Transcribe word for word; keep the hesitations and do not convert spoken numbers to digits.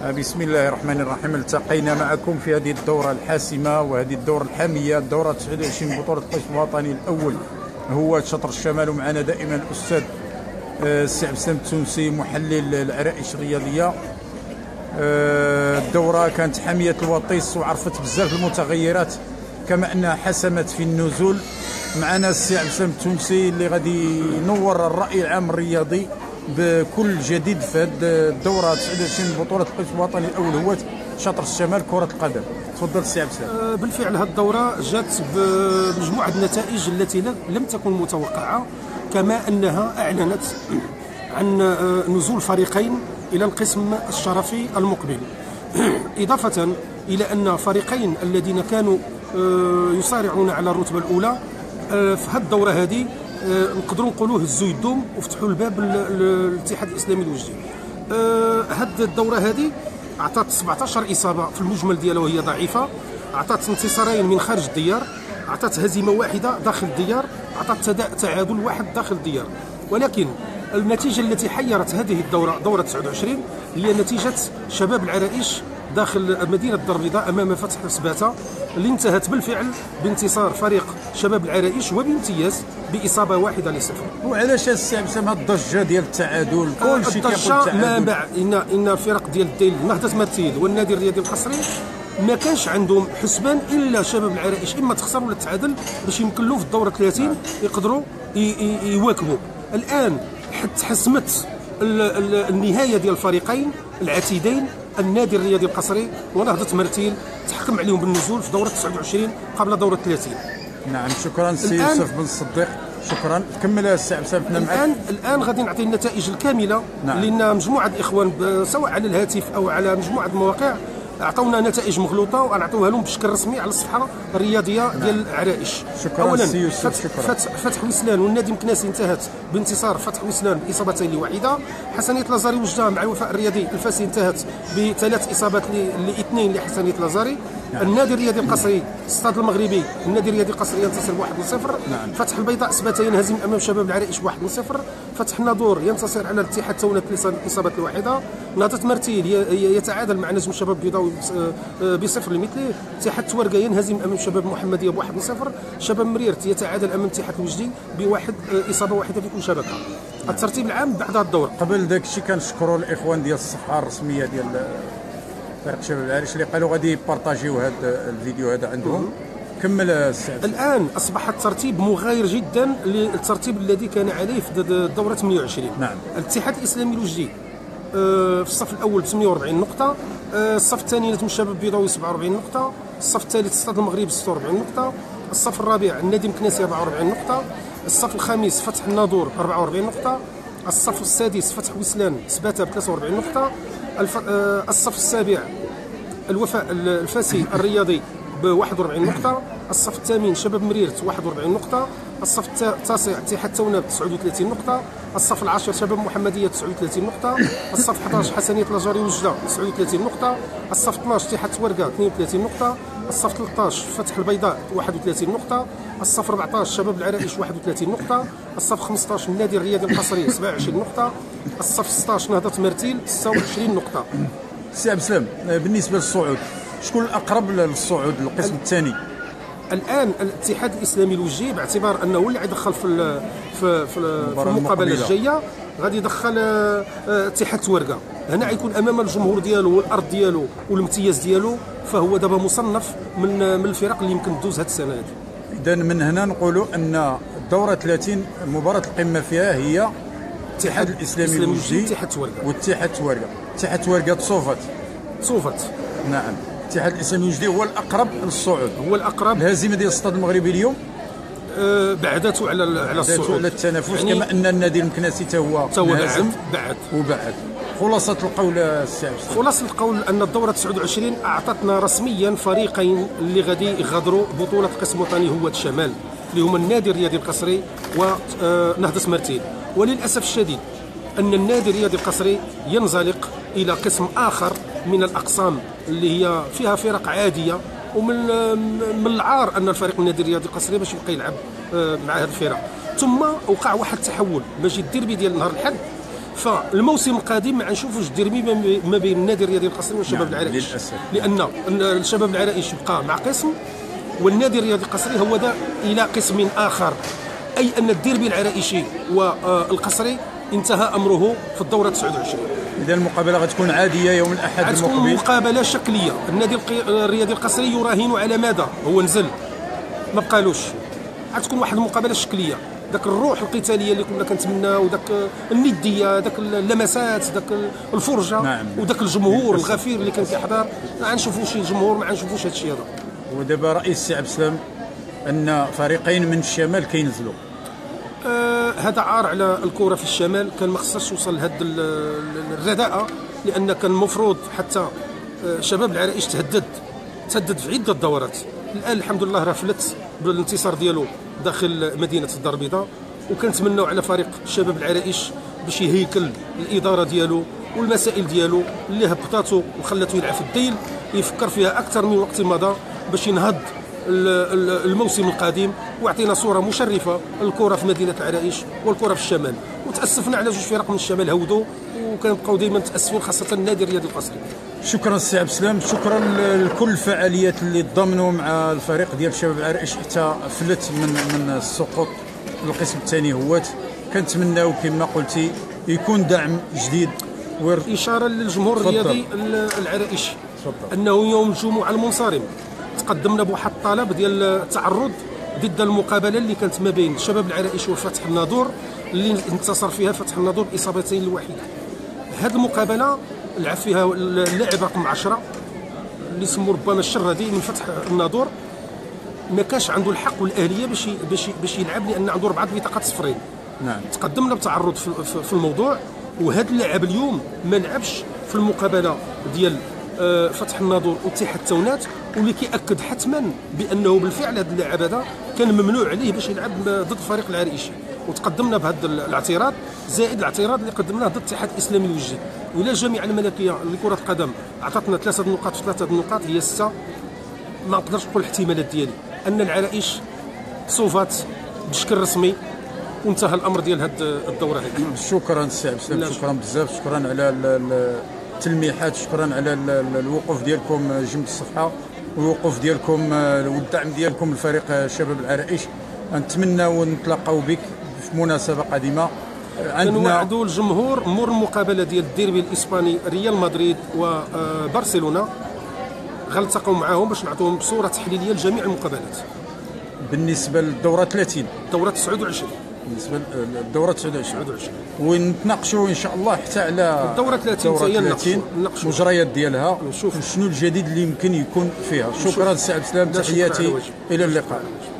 بسم الله الرحمن الرحيم. التقينا معكم في هذه الدورة الحاسمة وهذه الدورة الحامية، الدورة تسعة وعشرين بطولة القسم الوطني الأول هو شطر الشمال، ومعنا دائما الأستاذ السي عبد السلام التونسي محلل العرائش الرياضية. الدورة كانت حامية الوطيس وعرفت بزاف المتغيرات، كما أنها حسمت في النزول. معنا السي عبد السلام التونسي اللي غادي ينور الرأي العام الرياضي بكل جديد في هذه الدورة تسعة وعشرين بطولة القسم الوطني الأول هو شطر الشمال كرة القدم. تفضل السي عبد السلام. بالفعل هذه الدورة جات بمجموعة النتائج التي لم تكن متوقعة، كما أنها أعلنت عن نزول فريقين إلى القسم الشرفي المقبل، إضافة إلى أن فريقين الذين كانوا يصارعون على الرتبة الأولى في هذه الدورة هذه نقدروا نقولوا هزوا يدهم وفتحوا الباب للاتحاد الاسلامي الوجدي. هذه الدوره هذه اعطت سبعطاش اصابه في المجمل ديالها وهي ضعيفه، اعطت انتصارين من خارج الديار، اعطت هزيمه واحده داخل الديار، اعطت تعادل واحد داخل الديار. ولكن النتيجه التي حيرت هذه الدوره دوره تسعة وعشرين هي نتيجه شباب العرائش داخل مدينه الدار البيضاء امام فتح سباته، اللي انتهت بالفعل بانتصار فريق شباب العرائش وبامتياز باصابه واحده لصفر. وعلاش السي عبد السلام الضجه ديال التعادل؟ كل شيء كيقول التعادل. ما بعد ان ان الفرق ديال الديل نهضه مرتيل والنادي الرياضي القصري ما كانش عندهم حسبان الا شباب العرائش اما تخسر ولا تعادل باش يمكن له في الدوره ثلاثين يقدروا يواكبوا. الان تحسمت النهايه ديال الفريقين العتيدين، النادي الرياضي القصري ونهضة مرتيل، تحكم عليهم بالنزول في دورة تسعة وعشرين قبل دورة ثلاثين. نعم، شكرا سي يوسف بن الصديق، شكرا. كمل السي عبد السلام معك. الان الان غادي نعطي النتائج الكامله. نعم. لان مجموعه الاخوان سواء على الهاتف او على مجموعه المواقع اعطونا نتائج مغلوطه ونعطوها لهم بشكل رسمي على الصفحه الرياضيه. نعم. ديال العرائش. شكرا اولا سي يوسف. فتح, شكرا. فتح, فتح وسلان والنادي المكناسي انتهت بانتصار فتح وسلان باصابتين لواحده. حسنيه لازاري وجده مع الوفاء الرياضي الفاسي انتهت بثلاث اصابات لاثنين لحسنيه لازاري. نعم. النادي الرياضي القصري الاستاد المغربي النادي الرياضي القصري ينتصر بواحد صفر. نعم. فتح البيضاء سباته ينهزم امام شباب العرائش بواحد صفر. فتح الناظور ينتصر على الاتحاد تونت بالاصابه الواحده. نهضة مرتيل يتعادل مع نجم شباب البيضاوي بصفر لمثله. اتحاد توارقه ينهزم امام شباب محمديه بواحد صفر. شباب مريرت يتعادل امام اتحاد الوجدي بواحد اصابه واحده في كل شبكه. نعم. الترتيب العام بعد هذا الدور. قبل داك الشيء كنشكروا الاخوان ديال الصفحه الرسميه ديال فريق شباب العرائش اللي قالوا غادي يبارطاجيو هذا الفيديو هذا عندهم. كمل السعد. الان اصبح الترتيب مغاير جدا للترتيب الذي كان عليه في الدوره ثمانية وعشرين. نعم. الاتحاد الاسلامي الوجدي في الصف الاول ب ثمانية وأربعين نقطه، الصف الثاني نجم الشباب البيضاوي سبعة وأربعين نقطه، الصف الثالث استاد المغرب ستة وأربعين نقطه، الصف الرابع النادي المكناسي أربعة وأربعين نقطه، الصف الخامس فتح الناظور أربعة وأربعين نقطه، الصف السادس فتح وسلان سباته ب ثلاثة وأربعين نقطه، الف... الصف السابع الوفاء الفاسي الرياضي ب واحد وأربعين نقطه، الصف الثامن شباب مريرت واحد وأربعين نقطه، الصف التاسع اتحاد تونا تسعة وثلاثين نقطه، الصف العاشر شباب محمديه تسعة وثلاثين نقطه، الصف أحد عشر حسنيه لاجاري وجده تسعة وثلاثين نقطه، الصف اثناش اتحاد توارقه اثنين وثلاثين نقطه، الصف ثلاثة عشر فتح البيضاء واحد وثلاثين نقطه، الصف أربعة عشر شباب العرائش واحد وثلاثين نقطه، الصف خمسة عشر النادي الرياضي القصري سبعة وعشرين نقطه، الصف ستة عشر نهضه مرتيل ستة وعشرين نقطه. سي عبد السلام، بالنسبه للصعود شكون الاقرب للصعود للقسم الثاني؟ الان الاتحاد الاسلامي الوجدي باعتبار انه هو اللي غيدخل في في في المقابله الجايه غادي يدخل اتحاد توارقه. هنا غيكون امام الجمهور ديالو والارض ديالو والامتياز ديالو، فهو دابا مصنف من من الفرق اللي يمكن تدوز هذه السنه هذه. اذا من هنا نقولوا ان الدوره ثلاثين مباراه القمه فيها هي الاتحاد الاسلامي الوجدي واتحاد توارقه واتحاد توارقه. اتحاد توارقه تصوفت تصوفت نعم. الاتحاد الاسلامي الوجدي هو الاقرب للصعود، هو الاقرب. الهزيمه ديال الاستاد المغربي اليوم أه بعدته على على الصعود على التنافس، يعني كما ان النادي المكناسي تا هو بعد بعد وبعد. خلاصه القول السي عبد السلام. خلاصه القول ان الدوره تسعة وعشرين اعطتنا رسميا فريقين اللي غادي يغادروا بطوله القسم الوطني هو الشمال، اللي هما النادي الرياضي القصري ونهضه مرتيل. وللاسف الشديد ان النادي الرياضي القصري ينزلق الى قسم اخر من الاقسام اللي هي فيها فرق عاديه، ومن من العار ان الفريق النادي الرياضي القصري باش يبقى يلعب مع هذه الفرق. ثم وقع واحد التحول ماشي الديربي ديال نهار الاحد، فالموسم القادم ما نشوفوش الديربي ما بين النادي الرياضي القصري والشباب نعم العرائش، للأسف. لان الشباب العرائش يبقى مع قسم، والنادي الرياضي القصري هو ذا الى قسم اخر، اي ان الديربي العرائشي والقصري انتهى امره في الدوره تسعة وعشرين. اذا المقابله غتكون عاديه يوم الاحد المقبل؟ غتكون مقابله شكليه. النادي الرياضي القصري يراهن على ماذا؟ هو نزل ما بقالوش، غتكون واحد المقابله شكليه. ذاك الروح القتاليه اللي كنا كنتمناو، ذاك النديه، ذاك اللمسات، ذاك الفرجه، نعم. وذاك الجمهور الغفير اللي كان كيحضر، ما غنشوفوش شي جمهور، ما غنشوفوش هذا الشيء هذا. ودابا راي السي عبد السلام ان فريقين من الشمال كينزلوا. آه هذا عار على الكره في الشمال، كان ما خصهاش توصل لهذه الرداءه، لان كان المفروض حتى آه شباب العرائش تهدد تهدد في عده دورات. الان الحمد لله راه فلت بالانتصار ديالو داخل مدينه الدار البيضاء، وكنتمناو على فريق شباب العرائش باش يهيكل الاداره ديالو والمسائل ديالو اللي هبطاتو وخلاتو يلعب في الديل، يفكر فيها اكثر من وقت مضى باش ينهض الموسم القادم واعطينا صوره مشرفه للكره في مدينه العرائش والكره في الشمال. وتاسفنا على جوج فرق من الشمال هودوا، وكنبقاو دائما متاسفين، خاصه النادي الرياضي القصري. شكرا سي عبد السلام، شكرا لكل الفعاليات اللي تضامنوا مع الفريق ديال شباب العرائش حتى فلت من من السقوط القسم الثاني هوات. كنتمناو كما قلتي يكون دعم جديد. اشاره للجمهور الرياضي العرائشي انه يوم الجمعه المنصرم تقدمنا بواحد الطلب ديال التعرض ضد المقابله اللي كانت ما بين شباب العرائش وفتح الناظور، اللي انتصر فيها فتح الناظور باصابتين لواحد. هذه المقابله لعب فيها اللاعب رقم عشرة اللي سمو ربما الشرادي من فتح الناظور، ما كانش عنده الحق والاهليه باش باش باش يلعب، لان عنده اربعه بطاقات صفرين. نعم. تقدمنا بتعرض في, في الموضوع، وهذا اللاعب اليوم ما لعبش في المقابله ديال فتح الناظور واتحاد التونات، واللي كيأكد حتما بانه بالفعل هذا اللاعب هذا كان ممنوع عليه باش يلعب ضد الفريق العرائشي. وتقدمنا بهذا الاعتراض زائد الاعتراض اللي قدمناه ضد الاتحاد الاسلامي الوجدي. ولا الجامعه الملكيه لكره القدم عطاتنا ثلاثه نقاط في ثلاثه النقاط هي سته، ما نقدرش نقول الاحتمالات ديالي ان العرائش صوفات بشكل رسمي وانتهى الامر ديال هذه الدوره هذه. شكرا سي عبد السلام، شكرا بزاف، شكرا على التلميحات، شكرا على الوقوف ديالكم جنب الصفحه والوقوف ديالكم والدعم ديالكم لفريق شباب العرائش. نتمنى نتلاقاو بك في مناسبه قادمه. عندنا كنوعدوا الجمهور مور المقابله ديال الديربي الاسباني ريال مدريد وبرشلونه، غنلتقاو معاهم باش نعطيهم صوره تحليليه لجميع المقابلات. بالنسبه للدوره ثلاثين، الدوره تسعة وعشرين، بالنسبه للدوره تسعة وعشرين ونتناقشوا ان شاء الله حتى على الدوره ثلاثين نناقشوا المجريات ديالها ونشوف شنو الجديد اللي يمكن يكون فيها. شكرا سي عبد السلام، تحياتي الى اللقاء.